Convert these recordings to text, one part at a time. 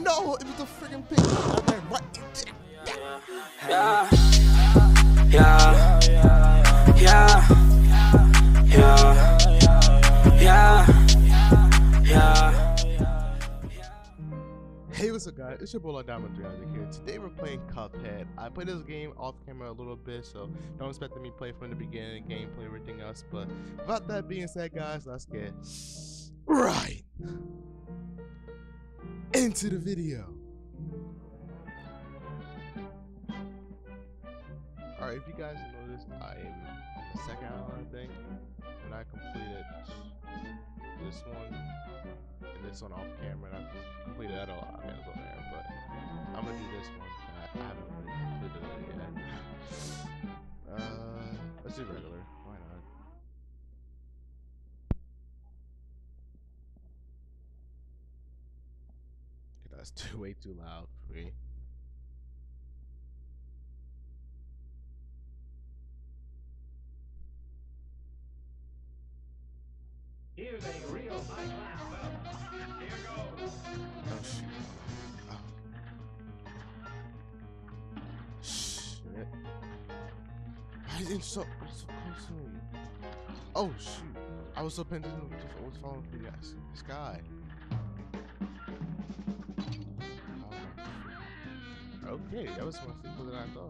no, it was the freaking pig. I ran right into it. Yeah, yeah, yeah, yeah, yeah, yeah. Hey, what's up guys, it's your boy Diamond 300 here. Today we're playing Cuphead. I played this game off camera a little bit, so don't expect me to play from the beginning, gameplay, everything else. But without that being said guys, let's get right into the video. Alright, if you guys noticed, I am the second island, I think, and I completed this one and this one off camera, and I completed that on there, but I'm gonna do this one. I haven't really completed it yet. Let's do regular. Why not? Okay, that's way too loud for me. Here's a real high class. Here goes. Oh shoot. Oh. Shit. Why is it so close to me? Oh shoot. I was so paying attention to what was falling through the sky. Oh. Okay, that was more simple than I thought.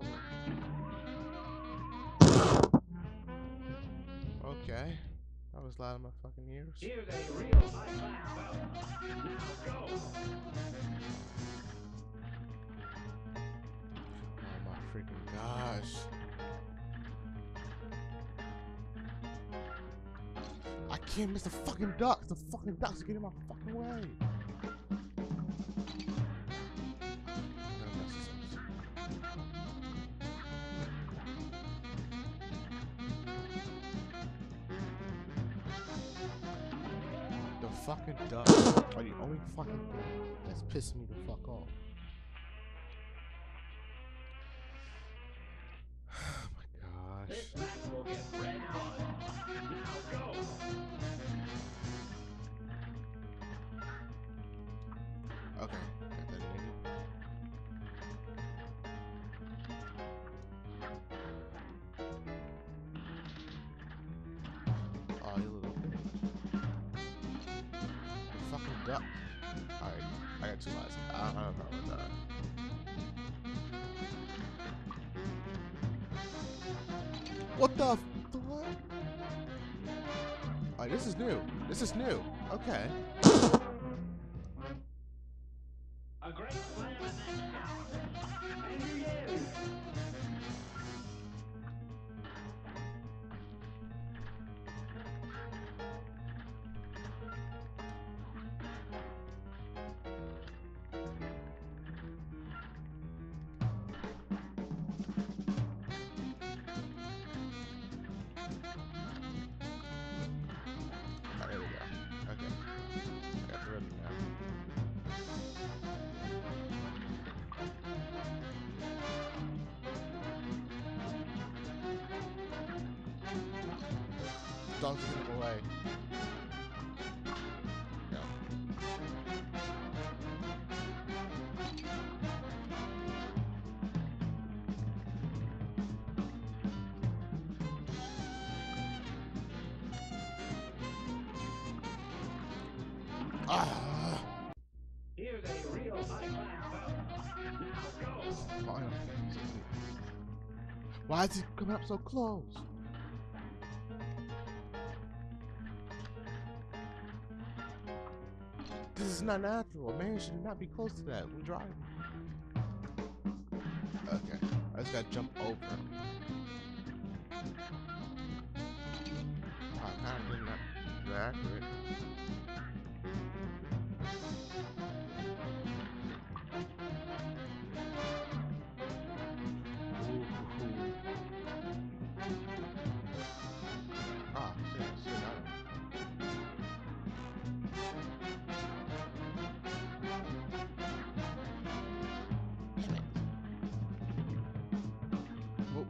Okay. I was loud in my fucking ears. Here's a real high class. Now go. Oh my freaking gosh. I can't miss the fucking ducks. The fucking ducks are getting in my fucking way. The fucking ducks are the only fucking thing that's pissing me the fuck off. Oh my gosh. This match will get red hot. Now go. Okay, got that nigga. Oh, you little bitch. The fucking duck. Alright, I got two lives. I don't know about that. What the fuck? Alright, this is new. This is new. Okay. A great slam in that shot. And he is. Alright, there we go. Okay. I got the rhythm now. Dogs are getting away. No. Ah! Here's a real high class. Now go. Finally. Why is he coming up so close? This is not natural. A man should not be close to that. We're driving. Okay. I just gotta jump over him. I kinda did not be accurate. Ah, shit, I don't. Damn it. Whoa.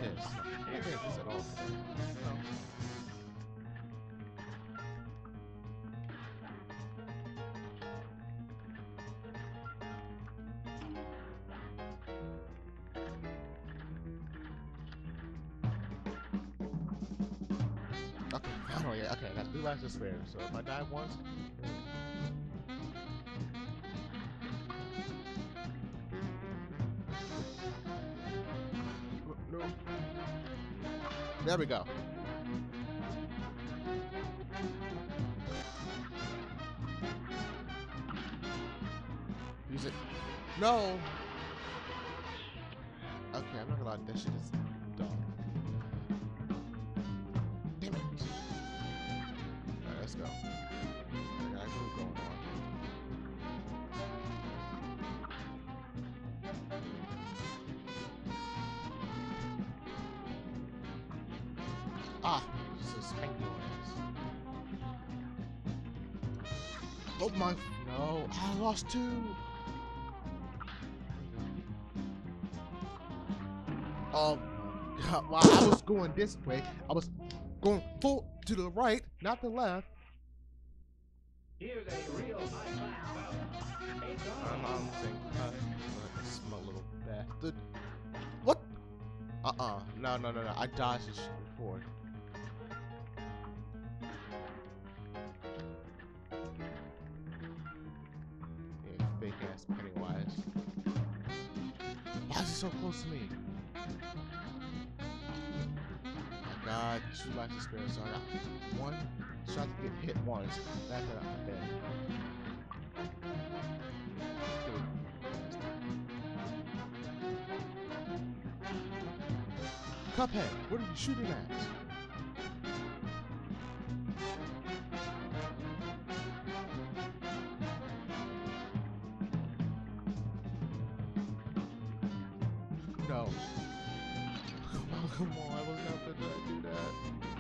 this. I'm not getting this at all today. No. Okay, finally. Okay, I got 3 lives to spare. So if I die once, no. There we go. Use it. No. Okay, I'm not gonna lie. That shit is dumb. Damn it. Alright, let's go. I got a group going on. Ah, suspend your ass. Oh my, no, I lost 2. While I was going this way, I was going full to the right, not the left. Here's a real high-class fella. It's I'm on. saying, smell little bastard. What? No. I dodged this shit before. Yeah, fake ass Pennywise. Why is he so close to me? Oh my God, 2 lives to spare, so I got 1 shot to get hit once. After that, I'm dead. Cuphead, what are you shooting at? No. Come on, I was not gonna do that.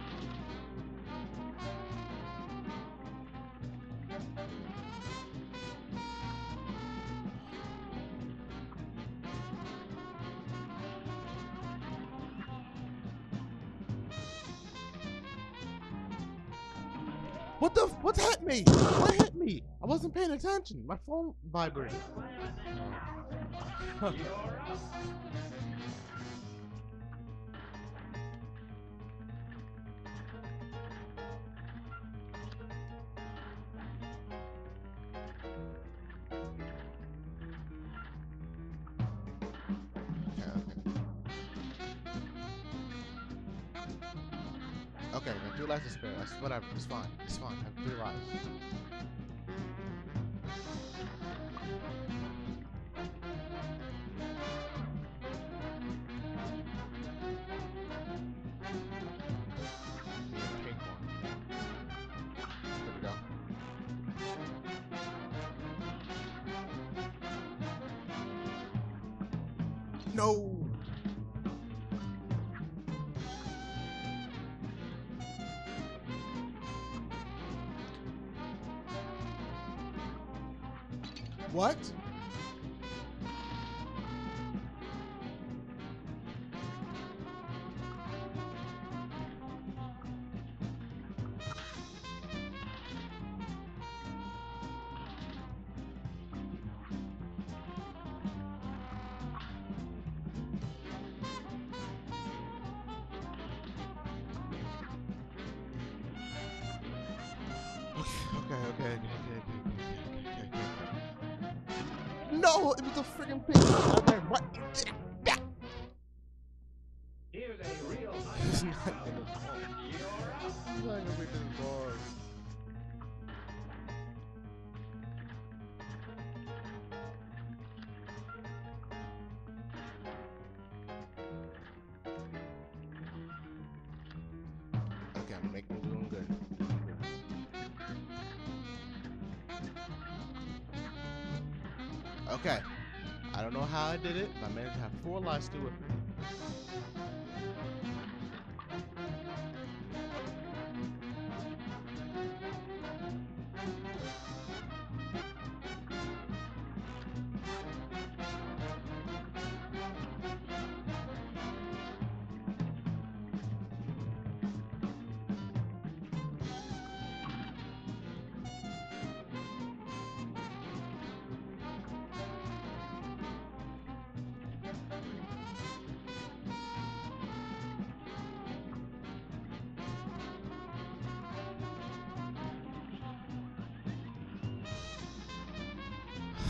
What hit me? What hit me? I wasn't paying attention. My phone vibrated. You're up. Okay, I got 2 lives to spare. That's whatever. It's fine. It's fine. I have 3 lives. Pink one. There we go. No. What? Okay. No, it was a freaking pig. I ran right. Here's a real It's high-class not fella. gonna fall. You're up. It's not gonna make this bars. Okay, I'm doing good. Okay. I don't know how I did it, but I managed to have 4 lives to it.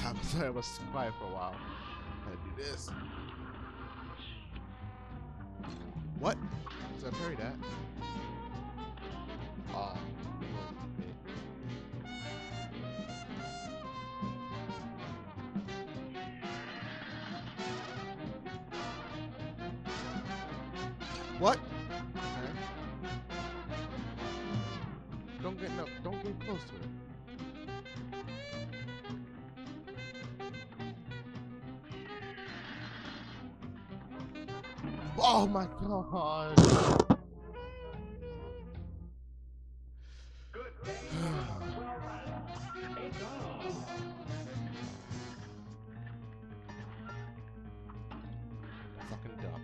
I'm sorry, I was quiet for a while. Gotta do this. What? Did I parry that? Oh, what? Okay. Don't get close to it. Oh my god. Good game. 12 rounds. It's on. Fucking duck.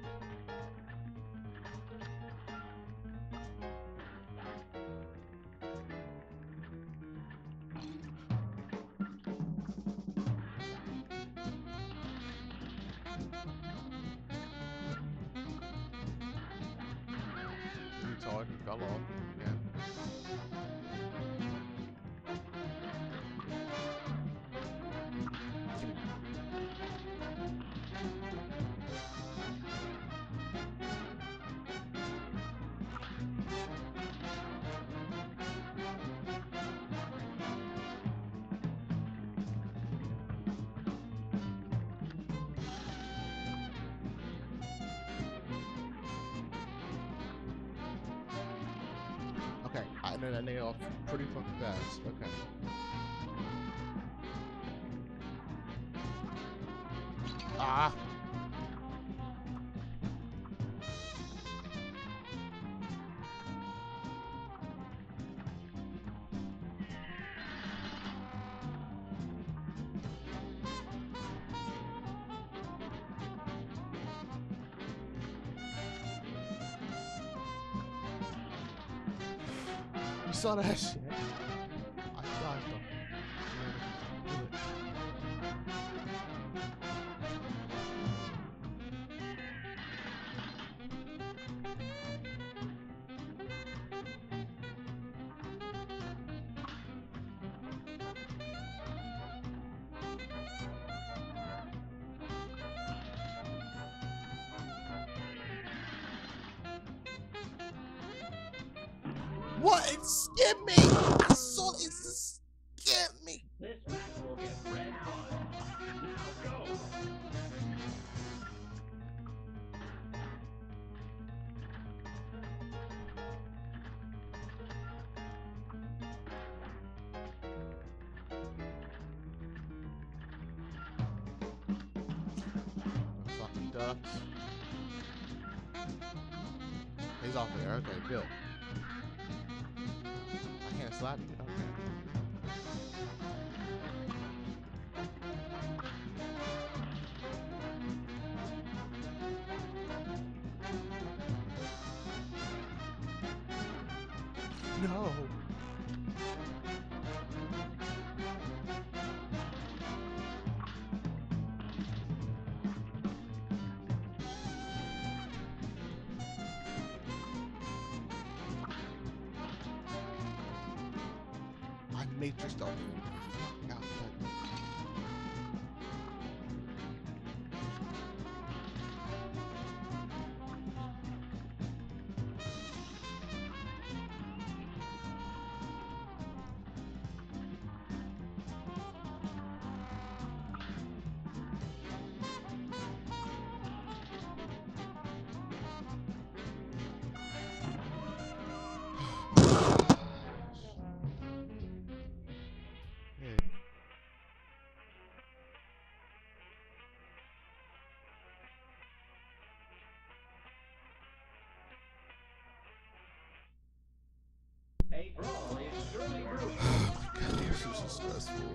You saw it, he fell off. Yeah. Okay, I know that nigga off pretty fucking fast. Okay. Ah! You saw that shit? I dodged him. What? It skipped me! I saw it skipped me! This match will get red hot. Now go. The fucking ducks. He's off of there. Okay, good. I can't slap you. Okay. No. I matrixed the fuck out that. Yeah. A brawl is surely brewing. God, this is so stressful.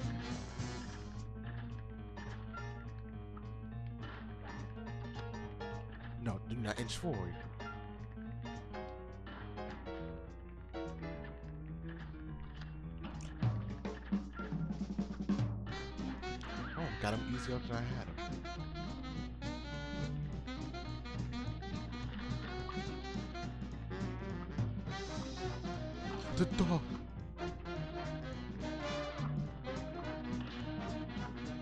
No, do not inch forward. Oh, got him easier than I had him. The dog.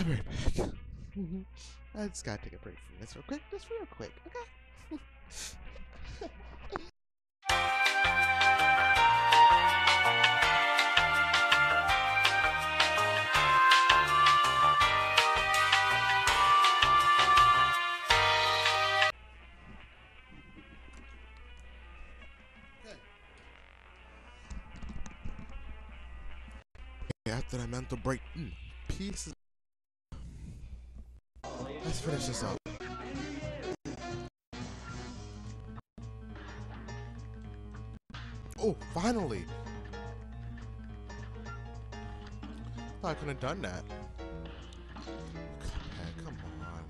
I'll be right back. I just gotta take a break from this real quick. Just real quick, okay? After that mental break, pieces. Let's finish this up. Oh, finally! Thought I couldn't have done that. Cuphead, come on.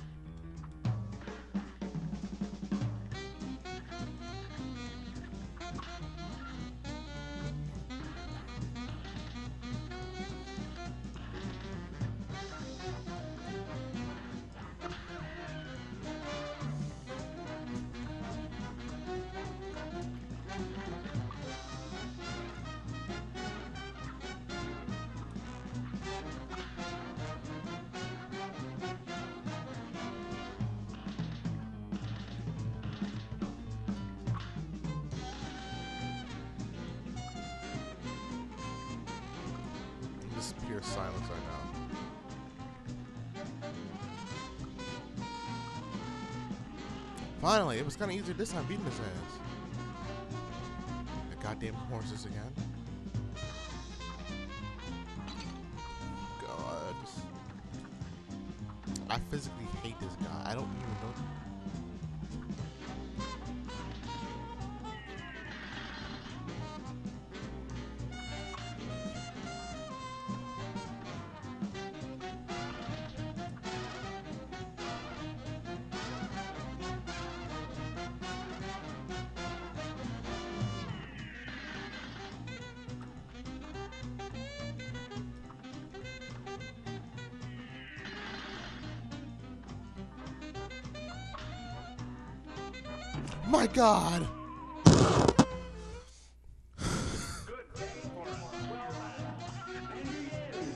This is pure silence right now. Finally, it was kind of easier this time beating his ass. The goddamn horses again. God. I physically hate this guy. I don't even know. My God! Good day for a swell lad. Maybe he is.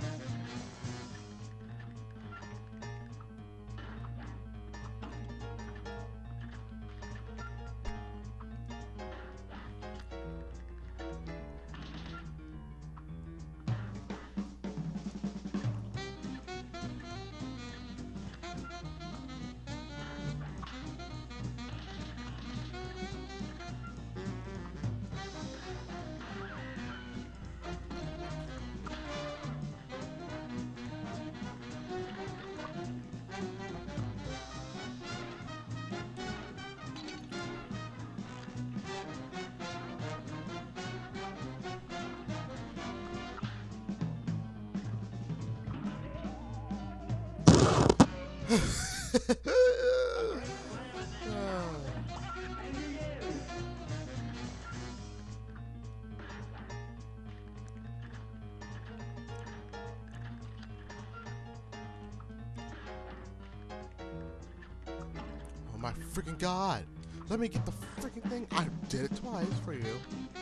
Oh my freaking God! Let me get the freaking thing. I did it twice for you.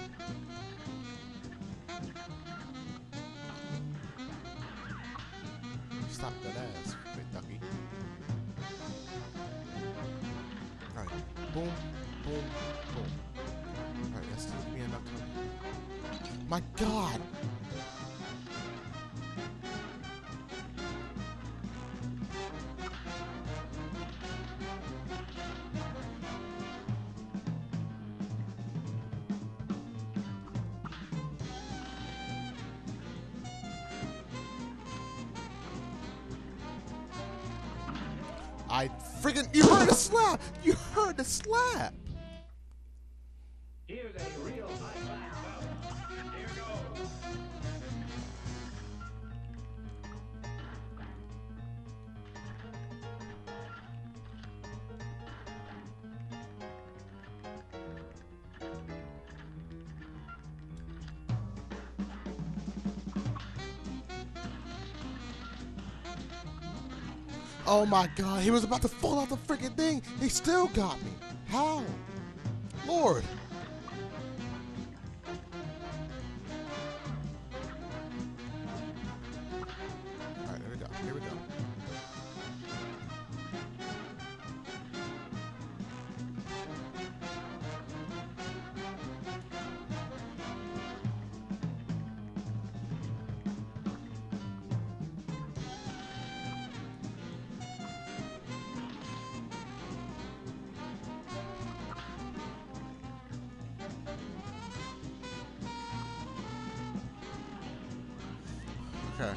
Stop that ass, big ducky. Alright, boom, boom, boom. Alright, let's give me enough time. My God! I freaking, you heard a slap! You heard the slap! Here's a real high-class bout. Here goes. Oh my God, he was about to fall off the freaking thing. He still got me. How? Lord. Alright, here we go. Here we go. Okay.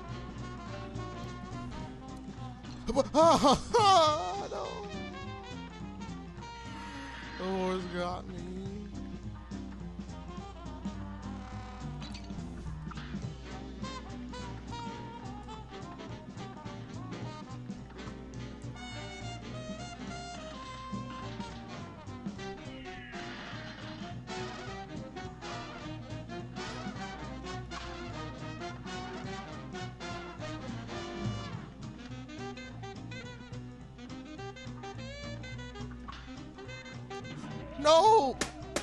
Oh, no. The Lord's got me. No!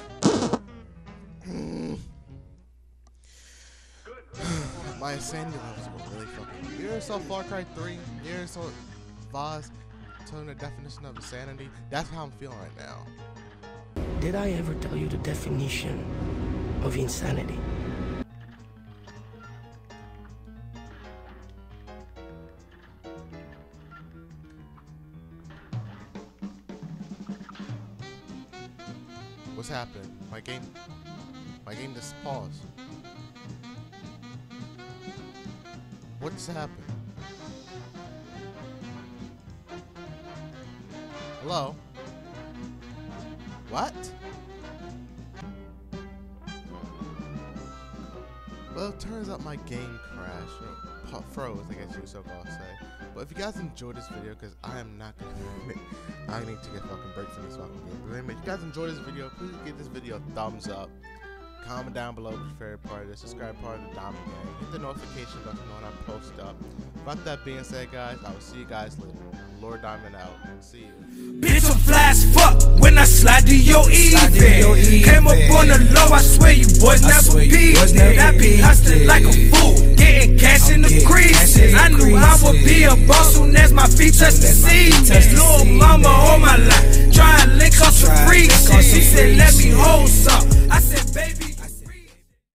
My insanity levels were really fucking. You ever saw Far Cry 3? You ever saw Voz telling the definition of insanity? That's how I'm feeling right now. Did I ever tell you the definition of insanity? What's happened? My game just paused. What's happened? Hello? What? Well, it turns out my game crashed, or froze, I guess you would so-called say. But if you guys enjoyed this video, because I am not gonna admit, I need to get a fucking break from this fucking game. But anyway, if you guys enjoyed this video, please give this video a thumbs up. Comment down below if you're your favorite part of this. Subscribe part of the Diamond Gang. Hit the notification button when I post up. About that being said, guys, I will see you guys later. Lord Diamond out. See you. Bitch, I'm fly as fuck when I slide to your event. Came up on the low, I swear you boys never beat. I be hustling like a fool, getting cash in the creases. I knew I would be a boss soon as my feet touched the seat. Little mama on my life, trying to link up some free shit. She said, let me hold